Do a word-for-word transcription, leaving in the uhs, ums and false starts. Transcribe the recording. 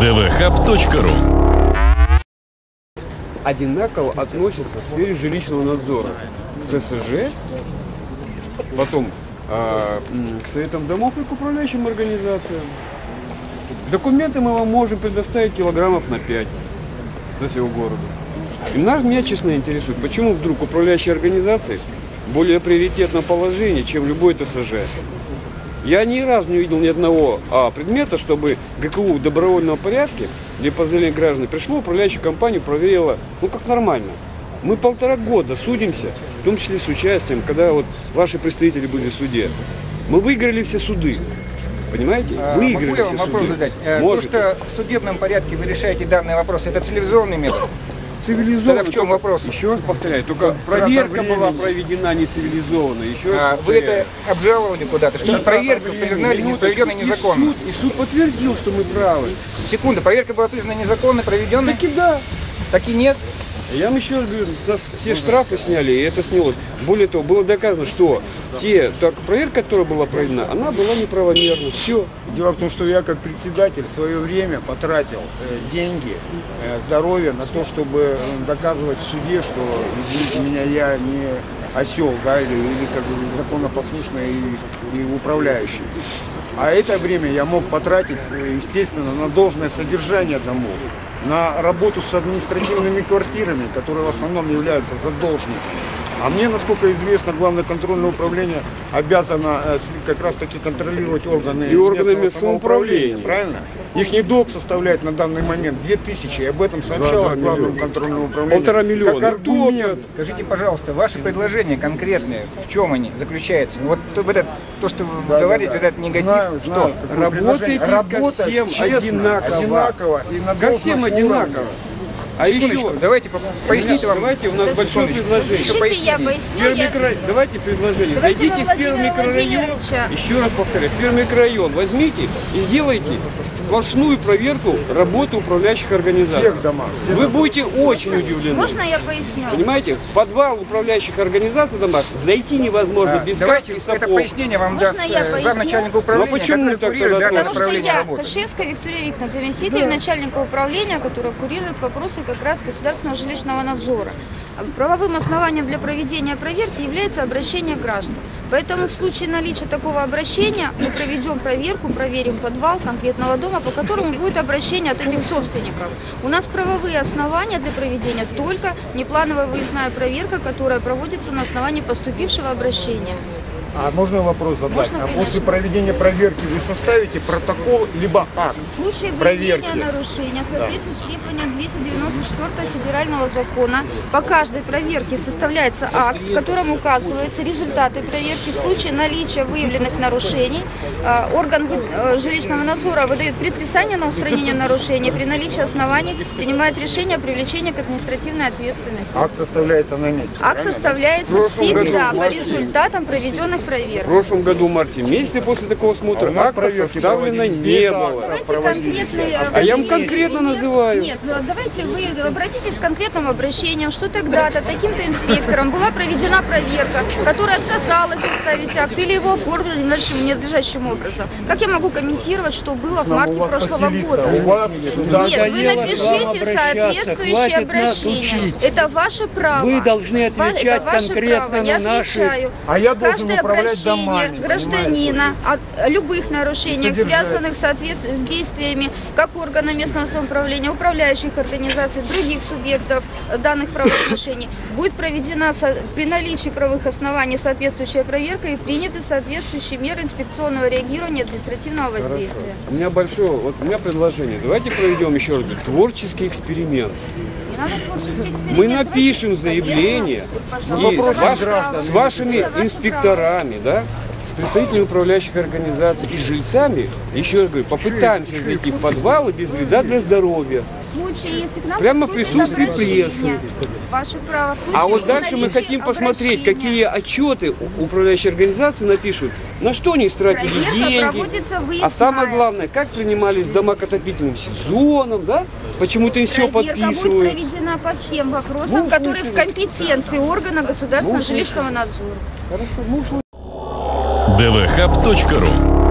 дэ вэ хаб точка ру. Одинаково относятся в сфере жилищного надзора к эс жэ, потом э, к советам домов и к управляющим организациям. Документы мы вам можем предоставить килограммов на пять за всего города. И нас, меня честно интересует, почему вдруг управляющие организации более приоритетное положение, чем любой тэ эс жэ. Я ни разу не видел ни одного а, предмета, чтобы гэ ка у в добровольном порядке для позволения граждан пришло, управляющую компанию проверила, ну как нормально. Мы полтора года судимся, в том числе с участием, когда вот ваши представители были в суде. Мы выиграли все суды. Понимаете? Выиграли Могу я все вам вопрос суды. задать? Можете. То, что в судебном порядке вы решаете данный вопрос, это цивилизованный метод? Цивилизованно. Тогда в чем вопрос? Еще раз повторяю, только проверка была проведена не цивилизованно. Еще А, вы это обжаловали куда-то, что проверку признали не проведенной незаконно? И суд, и суд подтвердил, что мы правы. Секунду, проверка была признана незаконной, проведенной? Так и да. Так и нет. Я вам еще раз говорю, нас все штрафы сняли, и это снялось. Более того, было доказано, что те, та проверка, которая была проведена, она была неправомерна. Все. Дело в том, что я как председатель в свое время потратил э, деньги, э, здоровье на то, чтобы доказывать в суде, что, извините меня, я не осел, да, или, или как бы законопослушный и, и управляющий. А это время я мог потратить, естественно, на должное содержание домов, на работу с административными квартирами, которые в основном являются задолжниками. А мне, насколько известно, Главное контрольное управление обязано э, как раз таки контролировать органы и органами местного самоуправления, самоуправления. правильно? Их долг составляет на данный момент две тысячи, и об этом сообщалось Главному контрольному управлению. Полтора миллиона. Как аргумент. Скажите, пожалуйста, ваши предложения конкретные, в чем они заключаются? Вот то, вот это, то что вы Да, говорите, да, да. этот негатив, Знаю, что? знаю, какое Работайте предложение. ко Работать всем честно, одинаково. одинаково и на Ко всем должном одинаково. уровне. А Секундочку, еще, давайте по- поясните вам. давайте, у нас большое Секундочку. предложение. Еще Разрешите, я поясните. поясню. Первый Я- микро- Давайте предложение. Давайте Зайдите вы в первый Владимира микрорайон, Владимировича. еще раз повторяю, в первый микрорайон возьмите и сделайте сплошную проверку работы управляющих организаций. Всех домах. всех Вы домах. будете очень удивлены. Можно я поясню? Понимаете, в подвал управляющих организаций домах зайти невозможно А, без Давайте каски и это сапог. пояснение вам Можно даст я э, поясню? замначальника управления, Ну, а почему который так курирует тогда данное Потому что направление я, работы. Кашевская Виктория Викторовна, заместитель начальника управления, который курирует вопросы как раз государственного жилищного надзора. Правовым основанием для проведения проверки является обращение граждан. Поэтому в случае наличия такого обращения мы проведем проверку, проверим подвал конкретного дома, по которому будет обращение от этих собственников. У нас правовые основания для проведения только неплановая выездная проверка, которая проводится на основании поступившего обращения. А можно вопрос задать? Можно, а конечно. после проведения проверки вы составите протокол либо акт? В случае Проверки. выявления нарушения, соответственно, требованиям двести девяносто четвёртого федерального закона, по каждой проверке составляется акт, в котором указываются результаты проверки. В случае наличия выявленных нарушений э, орган вы- э, жилищного надзора выдает предписание на устранение нарушений. При наличии оснований принимает решение о привлечении к административной ответственности. Акт составляется на месте. Акт правильно? составляется В прошлом году всегда в по марте. результатам проведенных В проверок. прошлом году в марте месяце после такого А осмотра у нас акта проверки составлено проводились не без было. акта. Давайте проводились. конкретные, А я вам э, конкретно нет, называю. Нет, ну, давайте вы обратитесь с конкретным обращением, что тогда-то таким-то инспектором была проведена проверка, которая отказалась составить акт или его оформили ненадлежащим образом. Как я могу комментировать, что было в Нам марте у вас прошлого поселиться, года? у вас туда- Нет, вы напишите соответствующее обращение. Это ваше право. Вы должны Ва- отвечать это ваше конкретно право. Я на наши- отвечаю. А я должен Каждое управлять обращение домами, гражданина о любых нарушениях, Содержать. связанных соответственно с действиями как органа местного самоуправления, управляющих организаций, других субъектов э, данных правоотношений, будет проведена со- при наличии правовых оснований соответствующая проверка и приняты соответствующие меры инспекционного реагирования и административного воздействия. У меня большое, вот у меня предложение. Давайте проведем еще раз говорю, творческий эксперимент. Не надо творческий эксперимент. Мы напишем заявление и с, ваш- с вашими инспекторами, да, с представителями управляющих организаций и с жильцами, еще раз говорю, попытаемся зайти в подвалы без вреда для здоровья. В случае, если к нам Прямо в поступит присутствии обращение, прессы. Ваше право. В случае, А вот при дальше мы наличии хотим посмотреть, обращения. какие отчеты у- управляющие организации напишут, на что они истратили Проверка деньги, проводится выездная. а самое главное, как принимались дома к отопительным сезонам, да? Почему-то им все Проверка будет подписывают. проведена по всем вопросам, Ну, которые в компетенции органа государственного Ну, жилищного надзора. дэ вэ хаб точка ру.